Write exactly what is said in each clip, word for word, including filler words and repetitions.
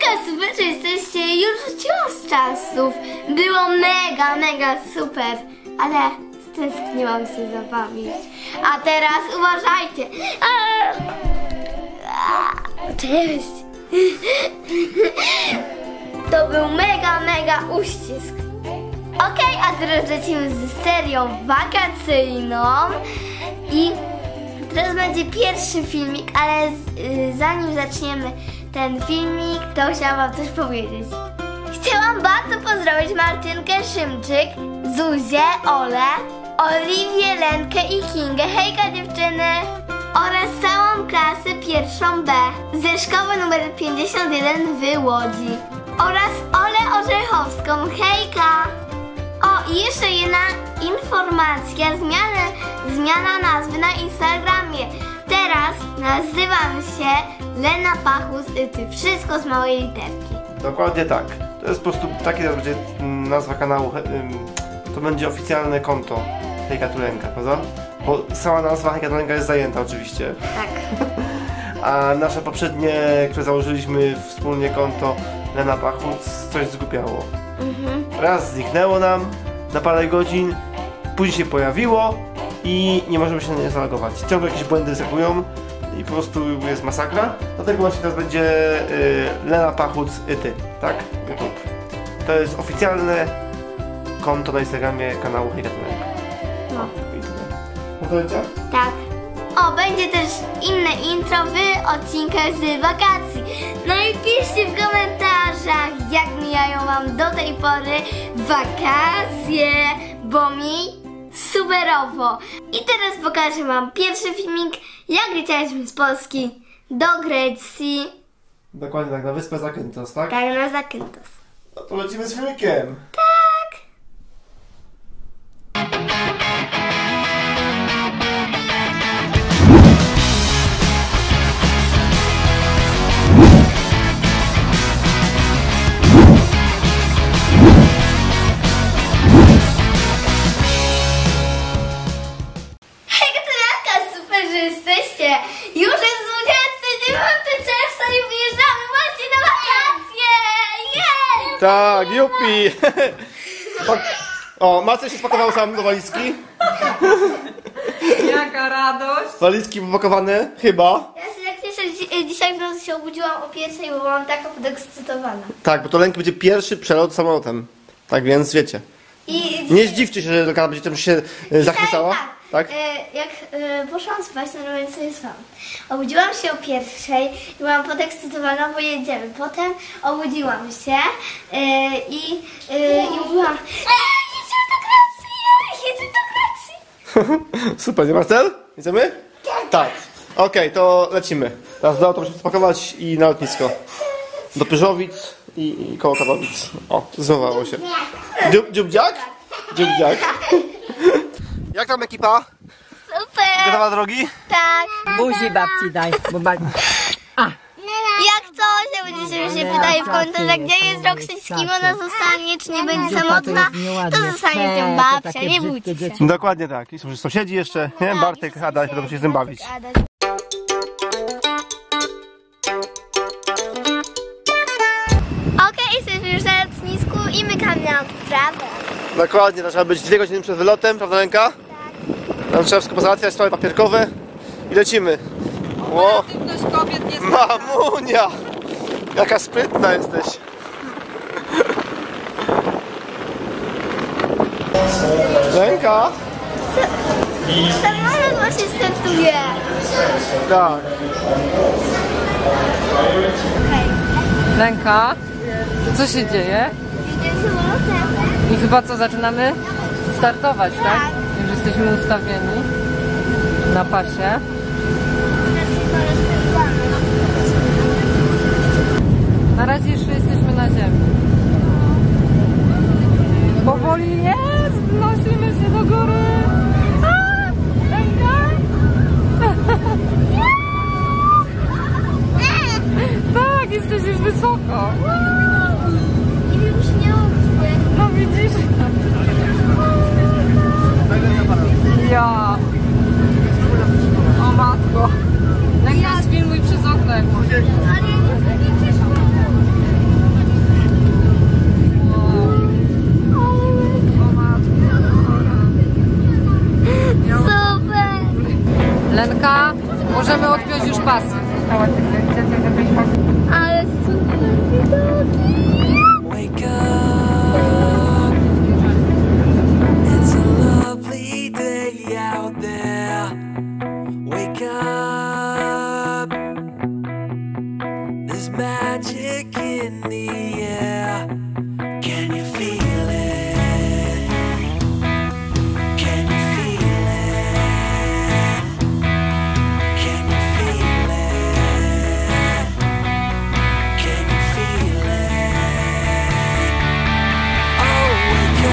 super, że jesteście, już wróciłam z czasów. Było mega, mega super, ale stęskniłam się za wami. A teraz uważajcie. A, a, cześć. To był mega, mega uścisk. Okej, okay, a teraz lecimy z serią wakacyjną i teraz będzie pierwszy filmik, ale z, y, zanim zaczniemy ten filmik, to chciałam wam coś powiedzieć. Chciałam bardzo pozdrowić Martynkę Szymczyk, Zuzię, Olę, Oliwię, Lenkę i Kingę, hejka dziewczyny, oraz całą klasę pierwszą B ze szkoły numer pięćdziesiąt jeden w Łodzi oraz Olę Orzechowską, hejka. O, i jeszcze jedna informacja, zmiana, zmiana nazwy na Instagramie. Teraz nazywam się Lena Pachus, ty wszystko z małej literki. Dokładnie tak. To jest po prostu taki będzie nazwa kanału, to będzie oficjalne konto Hejka tu Lenka, prawda? Bo sama nazwa Hejka tu Lenka jest zajęta oczywiście. Tak. A nasze poprzednie, które założyliśmy wspólnie konto Lena Pachus, coś zgubiało. Mhm. Raz zniknęło nam na parę godzin, później się pojawiło i nie możemy się na nie zalogować. Ciągle jakieś błędy wyskakują i po prostu jest masakra. Dlatego właśnie teraz będzie y, Lena Pachus i ty, tak? YouTube. To jest oficjalne konto na Instagramie kanału Hejka tu Lenka. No. No to leciał? Tak. O, będzie też inne intro w odcinkach z wakacji. No i piszcie w komentarzach, jak mijają wam do tej pory wakacje, bo mi superowo. I teraz pokażę wam pierwszy filmik, jak lecieliśmy z Polski do Grecji. Dokładnie tak, na wyspę Zakynthos, tak? Tak, na Zakynthos. No to lecimy z filmikiem. Tak. Już jest dwudziestego dziewiątego czerwca i wyjeżdżamy właśnie na wakacje! Jej! Tak, jupi! O, Marcel się spakował sam do walizki. Jaka radość! Walizki popakowane, chyba. Ja się tak cieszę, że dzisiaj w nocy się obudziłam o pierwszej, bo byłam taka podekscytowana. Tak, bo to Lenka będzie pierwszy przelot samolotem. Tak więc wiecie. I Nie zdziwcie się, że Lenka będzie tym się e, zachwycała. Tak, Tak? E, jak e, poszłam spać, normalnie sobie spałam. Obudziłam się o pierwszej i byłam podekscytowana, bo jedziemy. Potem obudziłam się e, i, e, i mówiłam: Ej, jedziemy do Grecji! Jedziemy do Grecji! Super, nie Marcel? Jedziemy? Tak. Tak. Okej, okay, to lecimy. Teraz do auto musimy spakować i na lotnisko. Do Pyżowic i, i koło Katowic. O, złowało się. Dziub, dziubdziak? Dziubdziak. Jak tam ekipa? Super! Gotowa drogi? Tak. Buzi babci daj, bo babci... A! Jak coś, jak będziecie się pytali w komentarzach, gdzie jest Roxy, z kim ona zostanie, czy nie będzie samotna, to zostanie z nią babcia, nie bójcie się. Dokładnie tak. I są sąsiedzi jeszcze, nie? Bartek, Adaś, będą się z tym bawić. Okej, jesteśmy już na lotnisku i mykamy na odprawę. Dokładnie, to trzeba być dwie godziny przed wylotem, prawda Lenka? Tak. Tam trzeba wszystko pozałatwiać, sprawy papierkowe i lecimy. Ło! Kobiet nie Mamunia! Jaka sprytna jesteś! Lenka? Samolot właśnie startuje. Tak. Lenka, co się dzieje? Jedziemy samolotem. I chyba co, zaczynamy startować, tak? Już jesteśmy ustawieni na pasie. Na razie jeszcze jesteśmy na ziemi. Powoli jest! Wnosimy się do góry! A! Lenka! Tak, jesteś już wysoko! I już nie umrę. No widzisz? Ja! O matko! Lenka, sfilmuj przez okno jak możesz. Ale ja nie chcę, nie magic in the air. Can you feel it? Can you feel it? Can you feel it? Can you feel it? Oh, wake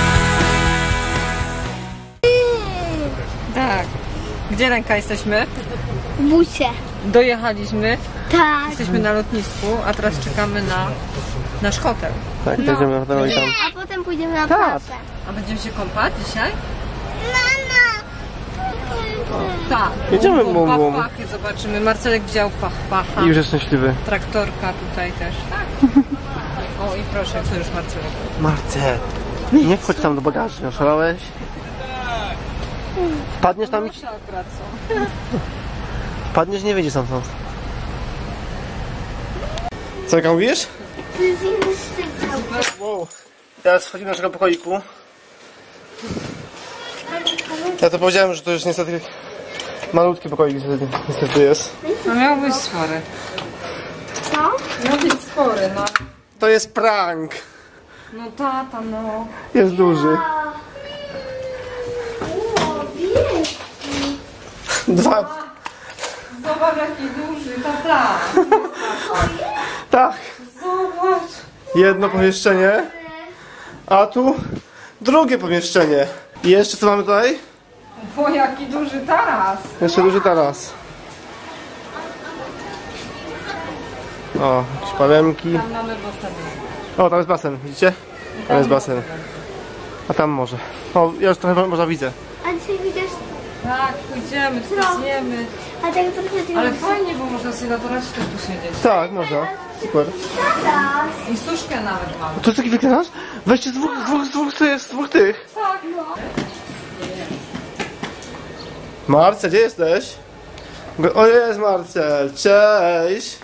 up. Tak. Gdzie Lenka jesteśmy? W busie. Dojechaliśmy. Tak. Jesteśmy na lotnisku, a teraz czekamy na nasz hotel. Tak, no. Jedziemy na hotel i tam. A potem pójdziemy na Tak. plażę. A będziemy się kąpać dzisiaj? Mama! Tak. Jedziemy, Bum, bum, bum, bum. pach-pachy zobaczymy. Marcelek wziął pach-pacha. I już jest szczęśliwy. Traktorka tutaj też. Tak. O i proszę, co już Marcelek? Marcel, nie wchodź tam do bagażu, oszalałeś? Wpadniesz tam i... Proszę akurat co? Wpadniesz, nie wyjdziesz tam stąd. Co, jak mówisz? To jest inny styl. Wow. Teraz wchodzimy do naszego pokoiku. Ja to powiedziałem, że to już niestety malutki pokoik niestety, niestety jest. No miał być spory. Co? Miał być spory, no. To jest prank. No tata, no. Jest duży. O, wiesz. Dwa. Zobacz jaki duży, tata. Tak. Zobacz. Jedno pomieszczenie. A tu drugie pomieszczenie. I jeszcze co mamy tutaj? O jaki duży taras. Jeszcze duży taras. O, jakieś palemki. Tam mamy basen. O, tam jest basen, widzicie? Tam jest basen. A tam może. O, ja już trochę może widzę. A dzisiaj widzisz? Tak, pójdziemy, Co? zjemy. A tak trochę Ale fajnie, bo można sobie na tarasie też posiedzieć. Tak, można. Super. Taras. I suszkę nawet mamy. To jest taki wykręcasz? Weźcie z dwóch, z dwóch, z dwóch, z z dwóch tych. Tak, no. Marcel, gdzie jesteś? O, jest Marcel, cześć.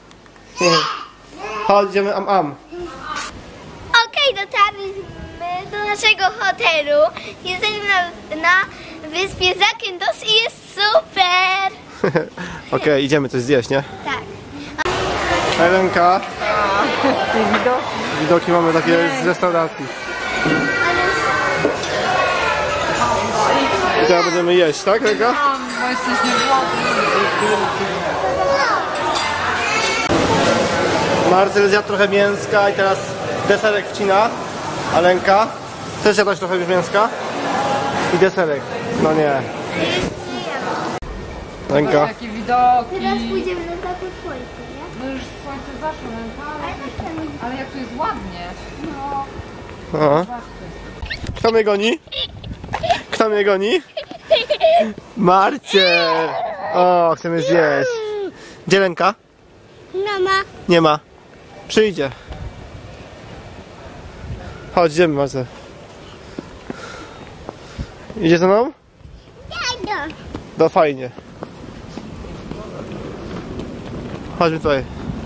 Chodź, idziemy am am. Okej, dotarliśmy do naszego hotelu. Jesteśmy na, na wyspie Zakynthos i jest super. Okej, idziemy coś zjeść, nie? Tak. Helenka, I widok. widoki mamy takie z restauracji. I teraz będziemy jeść, tak, Helenka? Tam, bo jesteśmy głodni. Marcel zjadł trochę mięska i teraz deserek wcina. A Lenka też jadłaś trochę mięska i deserek. No nie. Lenka. Jakie widoki. Teraz pójdziemy na zachód słońca, nie? No już słońce zaszło, Lenka, ale, ale jak tu jest ładnie. O. Kto mnie goni? Kto mnie goni? Marcel! O, chcemy zjeść. Gdzie Lenka? Mama. Nie ma. Przyjdzie. Chodź, idziemy, Marcel. Idzie ze mną? No fajnie. Chodźmy tutaj.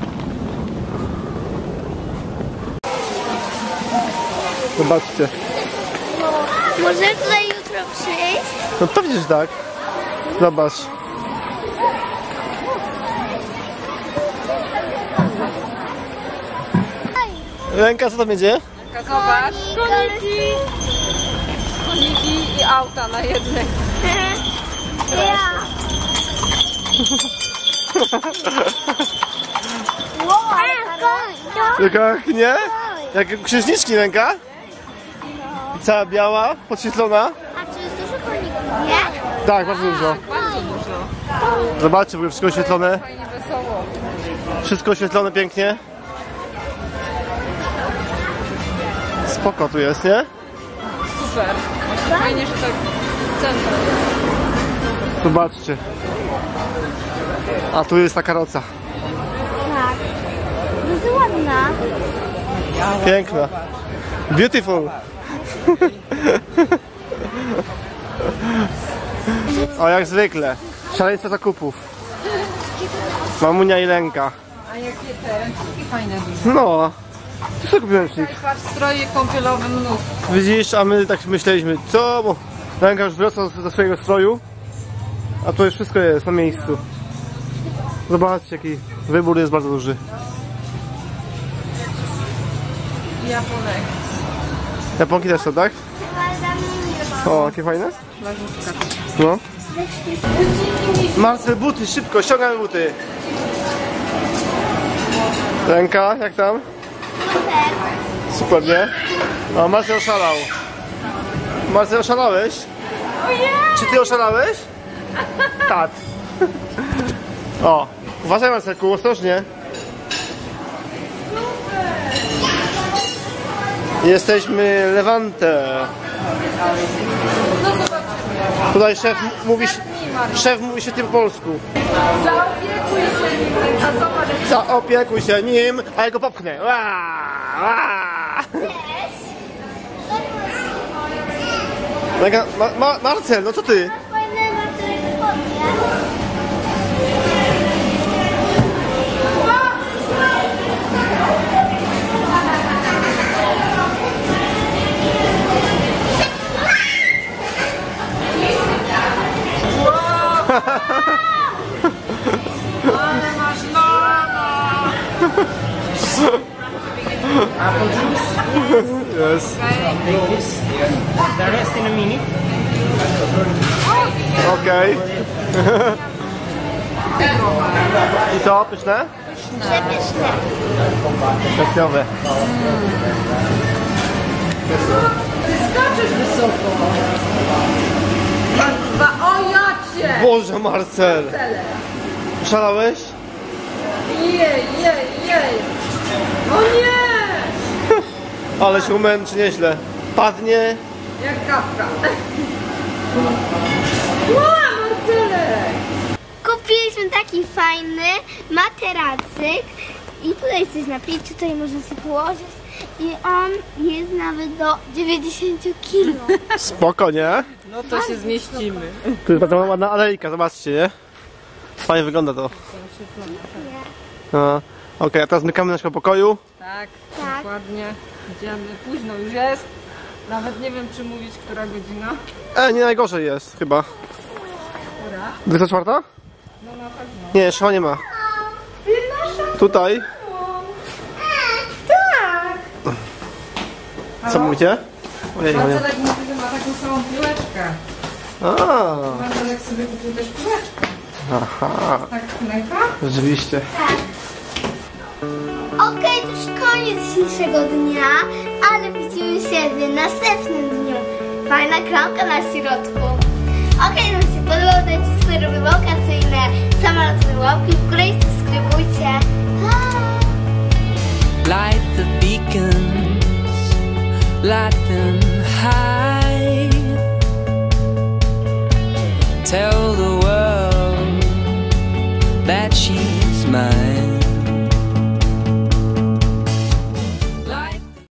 Zobaczcie. Możemy tutaj jutro przyjść? No to widzisz tak. Zobacz. Lenka, co tam będzie? Lenka, zobacz. Koniki. Koniki i auta na jednym. Ja. Wow, Jak nie? Jak księżniczki Lenka? Cała biała, podświetlona. a czy jest dużo koników, nie? Tak, bardzo dużo. Bardzo dużo. Zobaczcie, w ogóle wszystko oświetlone. Fajnie wesoło. Wszystko oświetlone pięknie. Spoko tu jest, nie? Super. Właśnie fajnie, że tak w centrum. Zobaczcie. A tu jest ta karoca. Tak. Bardzo ładna. Piękna. Beautiful. O, jak zwykle. Szaleństwo zakupów. Mamunia i Lenka. A jakie te ręczniki fajne duże. No. Tu sobie kupiłem ręcznik. Patrz, stroje kąpielowe mnóstwo. Widzisz, a my tak myśleliśmy, co? Bo Lenka już wraca ze swojego stroju. A tu już wszystko jest na miejscu. Zobaczcie, jaki wybór jest bardzo duży. Japonek. Japonki też są, tak? O, jakie fajne? No. Marcel, buty, szybko, ściągamy buty. Ręka, jak tam? Super, nie? O, Marcel oszalał. Marcel, oszalałeś? Czy ty oszalałeś? Tak. O, uważaj, Marcelku, ostrożnie. Jesteśmy Levante. Tutaj szef mówi, szef mówi się tym po polsku. Zaopiekuj się nim, a zobacz. Zaopiekuj się nim, a ja go popchnę. Ła, ła. Mega, ma, ma, Marcel, no co ty? Ale masz lana! Apple juice. Yes. Take this. The rest in a minute. Okej. I co, pyszne? Przepyszne. Kwestionowe. Ty skaczesz wysoko. Ba, o ja cię! Boże, Marcel! Szalałeś? Jej, jej, jej! O nie! Ale się umęczy nieźle. Padnie. Jak kawka. Ła, Marcelek! Kupiliśmy taki fajny materacyk i tutaj coś napić, tutaj można sobie położyć i on jest nawet do dziewięćdziesiąt kilo. Spoko, nie? No to się zmieścimy. Tu jest bardzo ładna alejka, zobaczcie, nie? Fajnie wygląda to. No. Okej, a teraz zmykamy do naszego pokoju. Tak, Tak. dokładnie. Idziemy. Późno już jest. Nawet nie wiem, czy mówić, która godzina. E, nie najgorzej jest chyba. Która? dwudziesta czwarta? No na pewno. Nie, jeszcze chyba nie ma. Tutaj. Tak! Co mówicie? Ojej, no nie. Marcelek mówi, że ma taką samą piłeczkę. A, Marcelek sobie kupił też piłeczkę. aha, Tak, knajpa? rzeczywiście. Okej, to już koniec dzisiejszego dnia, ale widzimy się w następnym dniu. Fajna klamka na środku.